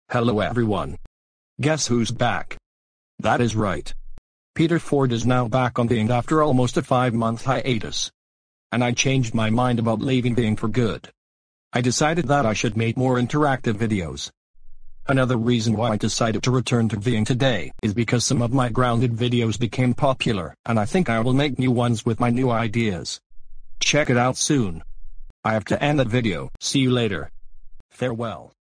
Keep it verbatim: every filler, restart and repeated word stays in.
Hello everyone. Guess who's back? That is right. Peter Ford is now back on Vyond after almost a five-month hiatus. And I changed my mind about leaving Vyond for good. I decided that I should make more interactive videos. Another reason why I decided to return to Vyond today is because some of my grounded videos became popular, and I think I will make new ones with my new ideas. Check it out soon. I have to end that video. See you later. Farewell.